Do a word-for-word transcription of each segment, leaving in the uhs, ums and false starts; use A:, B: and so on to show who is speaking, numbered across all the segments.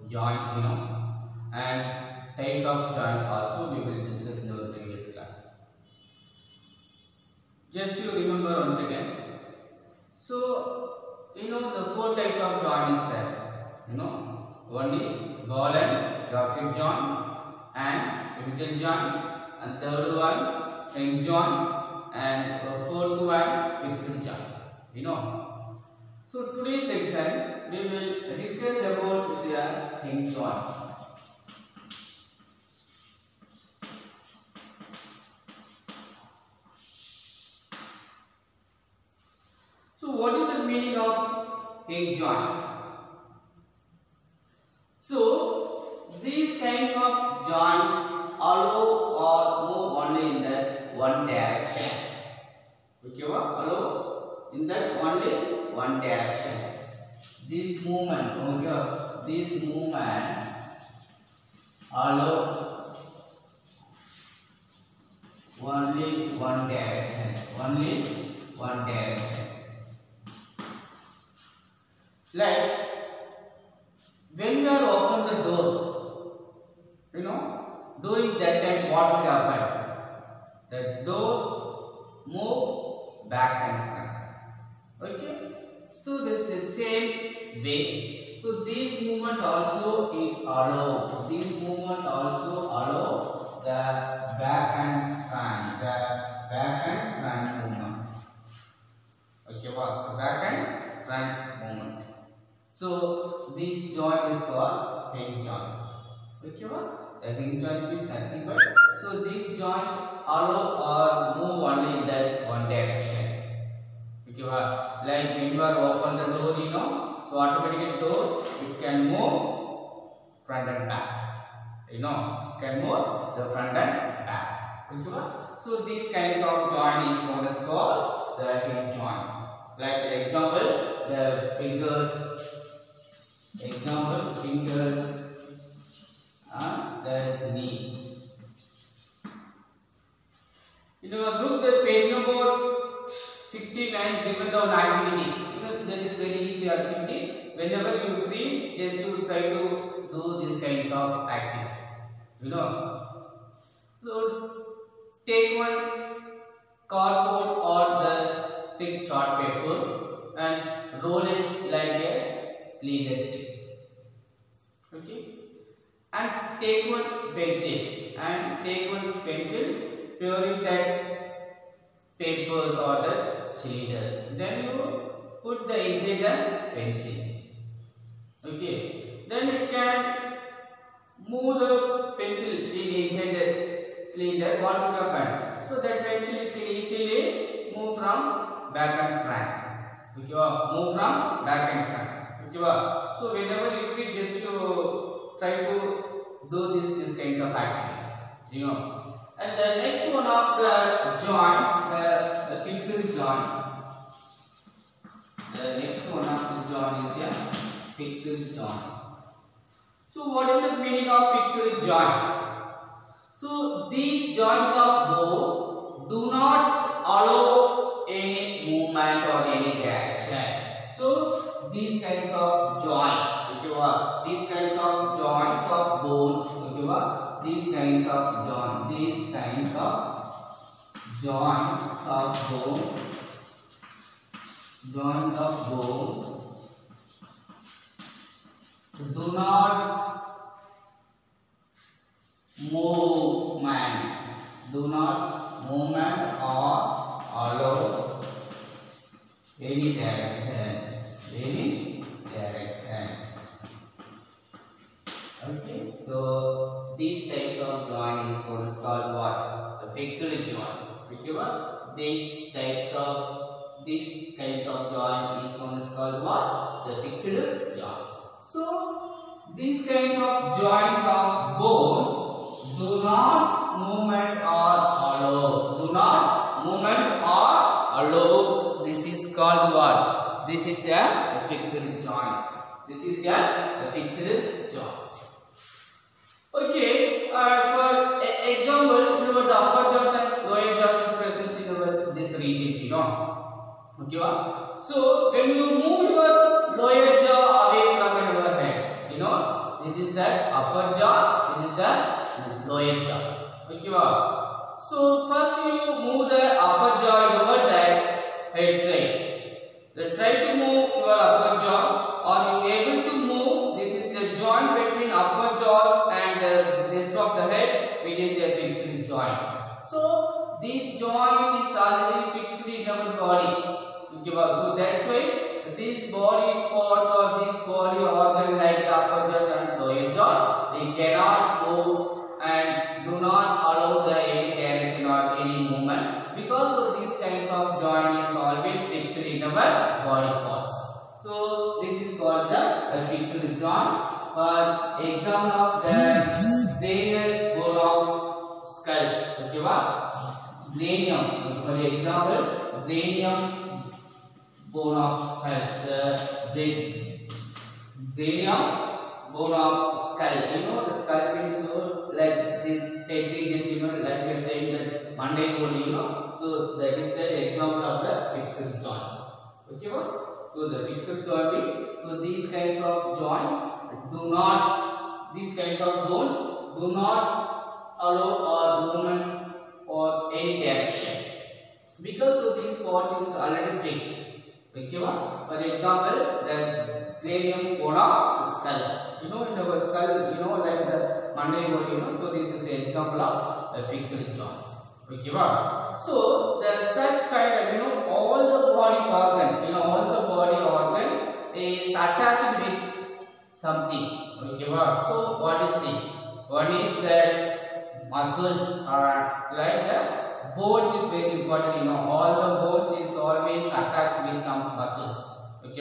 A: joints, you know, and types of joints also we will discuss in our previous class. Just to remember once again, so you know the four types of joint is there. You know, one is ball and socket joint and middle joint, and third one hinge joint, and fourth one fixed joint. You know. So today's section we will discuss about the hinge joint. So what is the meaning of hinge joints? So these kinds of joints allow or move only in that one direction. Okay, allow in that only one direction. This movement, okay, this movement allow only one direction, only one direction. Like when we are open the door, you know, during that time what will happen? The door move back and front. Okay, so this is the same way. So this movement also is allowed. This movement also allow the back and front, the back and front movement. Okay, what the back and front movement. So this joint is called hinge joints. Okay, what? The hinge joint is nothing but. So these joints allow or move only in that one direction. Okay, what? Like when you are open the door, you know, so automatically door it can move front and back. You know, it can move the front and back. Okay, what? So these kinds of joint is known as called the hinge joint. Like the example, the fingers. Example, fingers and the knee. In our book, the page number sixty-nine, given the activity. You know, this is very easy activity. Whenever you free, just to try to do these kinds of activity. You know, so take one cardboard or the thick short paper and roll it like a sleeveless. Okay, and take one pencil and take one pencil during that paper or the cylinder. Then you put the inside the pencil. Okay, then it can move the pencil in inside the cylinder. What will happen? So that pencil can easily move from back and front. Okay, move from back and front. Okay, so whenever you free, just to try to do this this kinds of activities, you know. And the next one of the joints, the, the fixed joint. The next one of the joint is a fixed joint. So what is the meaning of fixed joint? So these joints of bone do not allow any movement or any direction. So these kinds of joints, okay, what? These kinds of joints of bones, okay, what? These kinds of joints, these kinds of joints of bones, joints of bone do not movement, do not movement or allow any direction. Any direction. Okay, so these types of joint is what is called what? The fixed joint. Okay, what? These types of these kinds of joint is what is called what? The fixed joints. So these kinds of joints of bones do not movement or allow. Do not movement or allow. This is called what? This is a fixed joint. This is a fixed joint. Okay, uh, for example, remember the upper jaws and lower jaws is present in our these regions, you know. Okay, what? So when you move your lower jaw away from your head, you know, this lower jaw. Okay, wow. So first you move the upper jaw in our that head side. Then try to move your upper jaw. Are you able to move? This is the joint between upper jaws and the rest of the head, which is a fixed joint. So these joints is already fixed in our body. Okay, wow. So that's why these body parts or this body organ like the upper jaw and lower jaw, they cannot move and do not allow the any direction or any movement, because of these kinds of joint is always fixed in our body parts. So this is called the uh, fixed joint. For example of the cranial bone of skull. Okay, what? Cranium. For example, cranium bone of skull. The cranium bone of skull. You know the skull is so like this head regions. You know, like we are saying that Monday bone. You know, so that is the example of the fixed joints. Okay, what? So the fixed joint. So these kinds of joints do not, these kinds of bones do not allow or movement or any direction, because of these parts is already fixed. Okay, for example, the cranium bone of skull. You know, in our skull, you know, like the Monday bone. You know, so this is the example of the fixed joints. Okay, so the such kind of, you know, all the body organ, you know, all the body organ is attached with something. Okay, so what is this? One is that muscles are like the bones is very important. You know, all the bones is always attached with some muscles. Okay,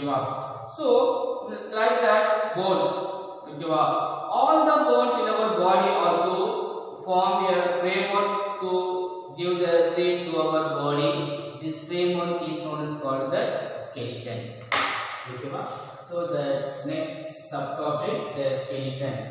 A: so like that bones. Okay, all the bones in our body also form a framework to give the shape to our body. This framework is known as called the skeleton. Okay, so the next subtopic, the skeleton.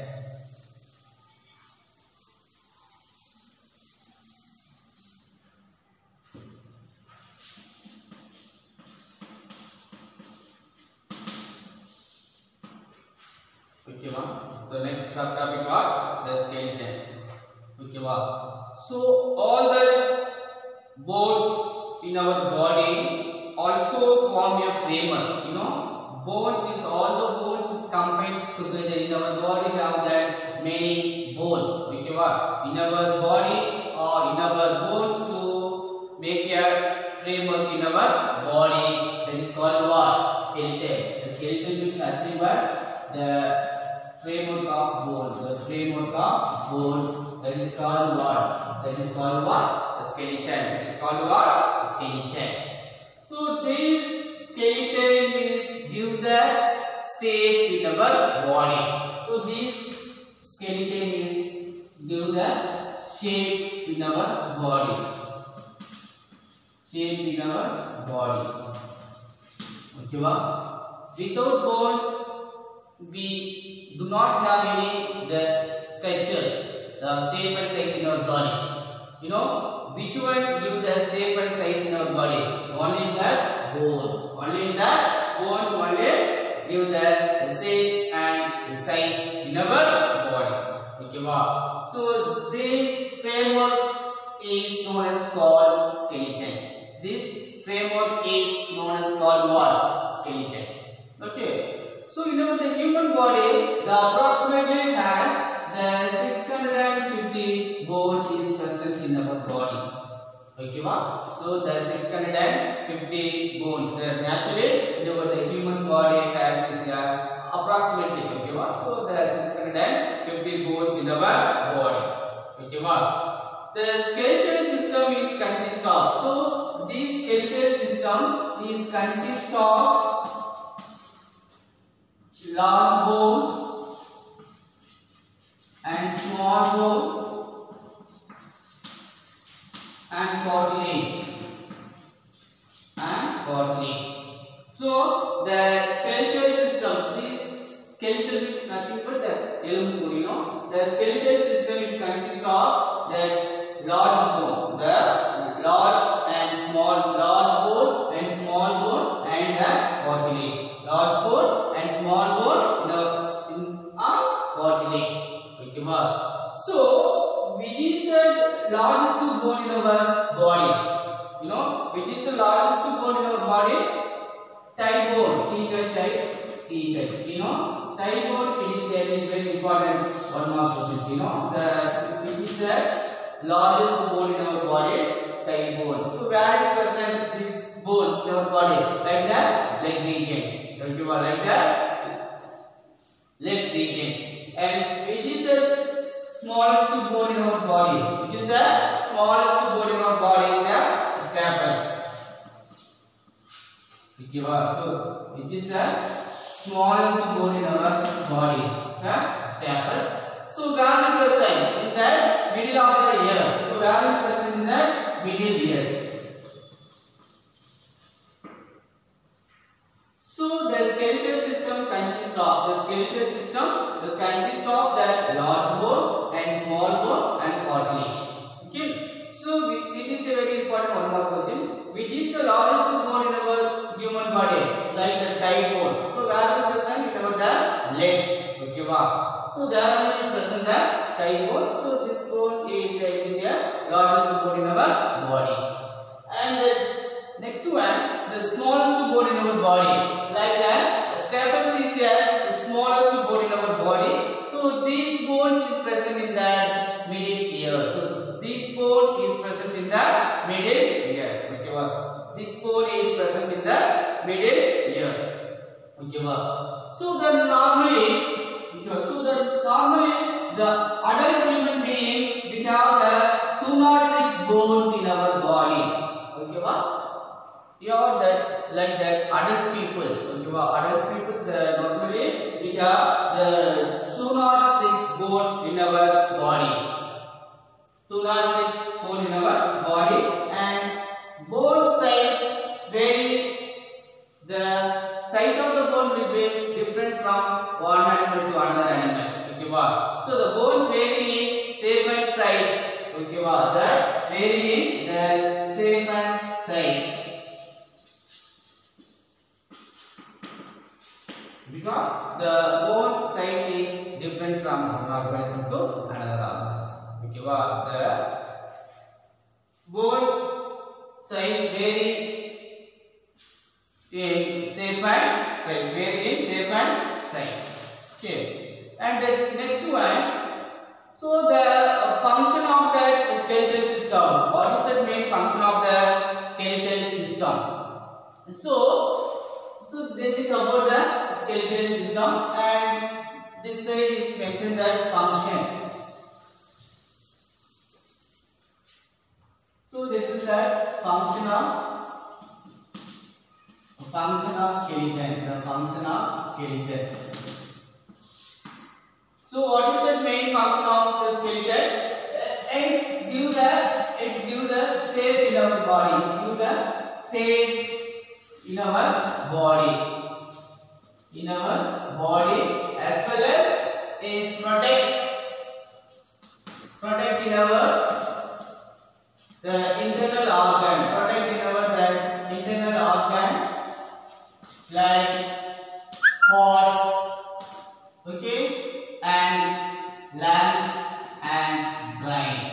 A: Okay, wow. So next subtopic are the skeleton. Okay, wow. So all that bones in our body also form a framework. You know, bones is all the bones is combined together in our body. Have that many bones. Okay, wow. In our body or in our bones to make a framework in our body. That is called what? Skeleton. The skeleton is nothing but the framework of bone. The framework of bone, that is called what? That is called what? A skeleton. That is called what? A skeleton. So this skeleton is give the shape in our body. So this skeleton is give the shape in our body. Shape in our body. Okay, wow. Without bones, we do not have any the structure, the shape and size in our body. You know, which one give the shape and size in our body? Only in the bones. Only in the bones only give the shape and the size in our body. Okay, wow. So this framework is known as called skeleton. This framework is known as called what? Skeleton. Okay. So you know the human body, the approximately has the six hundred fifty bones is present in our body. Okay, wow. So the six hundred fifty bones. The naturally, you know, the human body has is uh, approximately. Okay, wow. So there are six hundred fifty bones in our body. Okay, wow. The skeletal system is consist of. So this skeletal system is consist of large bone and small bone and cartilage and cartilage. So the skeletal system, this skeletal is nothing but the elumbu, you know. The skeletal system is consist of the large bone, the large and small, large bone and small bone and the cartilage. Large bone and small bone in our cartilage. Okay, so the largest bone in our body? You know, which is the largest bone in our body? Thigh bone. T H I T H. You know, thigh bone. It is a very important one more question. You know, the which is the largest bone in our body? Thigh bone. So where is present this bone in our body? Like that, leg region. Okay, like that, leg region. And which is the smallest bone in our body? Which is the smallest bone in our body? Is the scapus. Okay, so which is the smallest bone in our body? The scapus. So where will present in the middle of the ear? So where will present in the middle ear? So the skeletal system consists of the skeletal system the consists of the large bone and small bone and cartilage. Okay. So it is a very important one more question. Which is the largest bone in our human body? Like the thigh bone. So where will present in our the leg? Okay, wow. So there is present the thigh bone. So this bone is a, is a largest bone in our body. And the next one, the smallest bone in our body. Like that, scapus is the smallest bone in our body. So this bone is present in the middle ear. So this bone is present in the middle ear. Okay, wow. This bone is present in the middle ear. Okay, wow. So then normally, so then normally the adult human being we have the two hundred six bones in our body. Okay, wow. You have that like that adult people. Okay, well, adult people the normally we have the two hundred six bone in our body. two hundred six bone in our body and bone size vary. The size of the bone will be different from one animal to another animal. Okay, wow. So the bone vary in shape and size. Okay, wow. That vary in the shape and size. Because the bone size is different from one organism to another organism. Okay, wow. The bone size vary in shape and size. Vary in shape and size. Okay. And the next one. So the function of that skeletal system. What is the main function of the skeletal system? So. So this is about the skeletal system and this side is mentioned that function. So this is the function of function of skeleton. The function of skeleton. So what is the main function of the skeleton? It's give the it's give the shape in our body. It's give the shape in our body, in our body as well as is protect, protect in our the internal organ, protect in our the internal organ like heart, okay, and lungs and brain.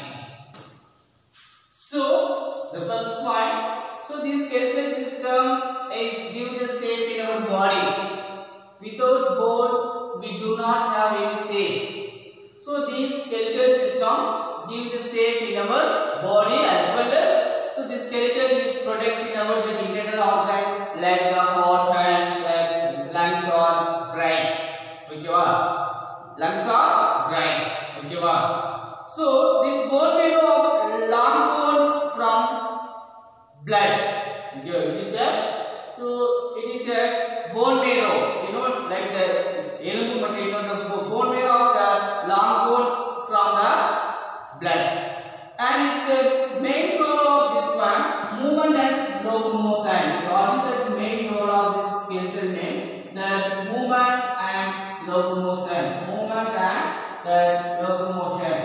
A: So the first point. So this skeletal system is give the shape in our body. Without bone, we do not have any shape. So this skeletal system give the shape in our body as well as so the skeleton is protecting our the internal organ like the heart and legs, lungs or brain. Okay, wow. Lungs or brain. Okay, wow. So this bone marrow of long bone from blood. Okay, which is a so it is a bone marrow. You know, like the elumbu matte, you know, the bone marrow of the long bone from the blood. And its the main role of this one, movement and locomotion. So what is the main role of this skeletal name? The movement and locomotion. Movement and the locomotion.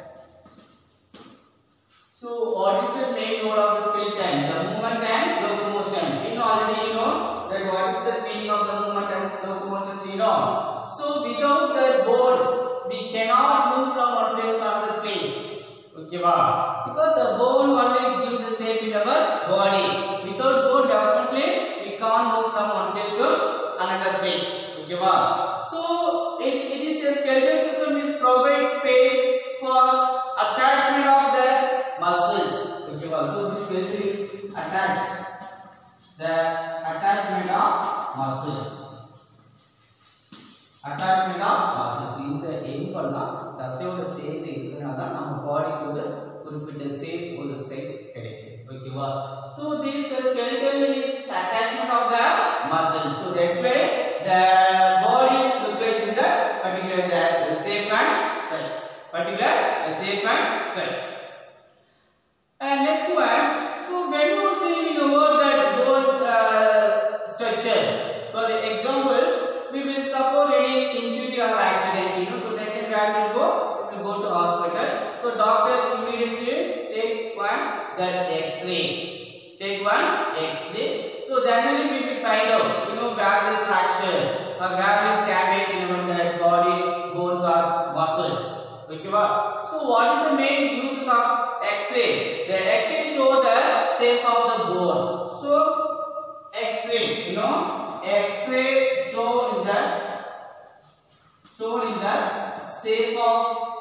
A: So what is the main role of the skeleton? The movement and locomotion. You know already you know that what is the meaning of the movement and locomotion, you know. So without the bones, we cannot move from one place to another place. Okay, wow. Because the bone only gives the shape in our body. Without bone, definitely we can't move from one place to another place. Okay, wow. So it, it is a skeletal system which provides space for attachment of the muscles. Okay, wow. So this skeleton is attached. The attachment of muscles. Attachment of muscles. இந்த aim பண்ணா தசையோட சேர்ந்து இருக்கனால நம்ம பாடிக்கு ஒரு குறிப்பிட்ட shape ஒரு சைஸ் கிடைக்கும். ஓகேவா? So this skeleton is attachment of the muscles. So that's why the body look like in the particular the, the shape and size. Particular the shape and size. And next one. So when you see in the word that bone uh, structure, for example, we will suffer any injury or accident, you know, so that time where we will go, we will go to hospital. So doctor immediately take one that X-ray, take one X-ray. So definitely we will find out, you know, where will fracture or where will damage in our that body, bones or muscles. Okay, so what is the main uses of X-ray? The X-ray show the shape of the bone. So X-ray, you know, X-ray show in the show in the shape of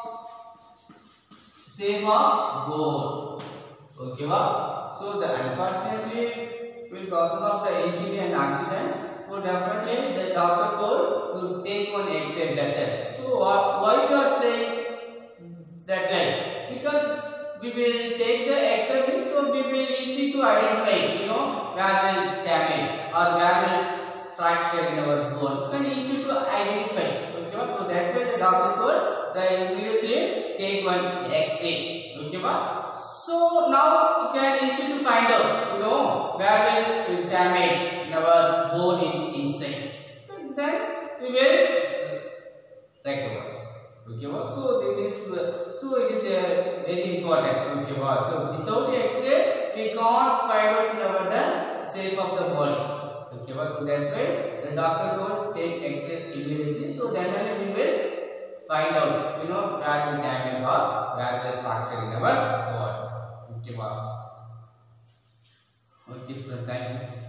A: shape of bone. Okay, wow. So the unfortunately because of the injury and accident, so definitely the doctor told to take one X-ray that time. So uh, why you are saying that time? Because we will take the X-ray, so we will easy to identify, you know, where will damage or where will fracture in our bone. And easy to identify. Okay, so that's why the doctor told that immediately take one X-ray. Okay, so now you can easy to find out, you know, where will damage in our bone in, inside. And then we will recover. Okay, so this is so it is a very important. Okay, so without the X-ray we can't find out in our the shape of the body. Okay, so that's why the doctor told take X-ray immediately. So then only we will find out, you know, where the damage or where the fracture in our body. Okay, wow. Okay, so thank you.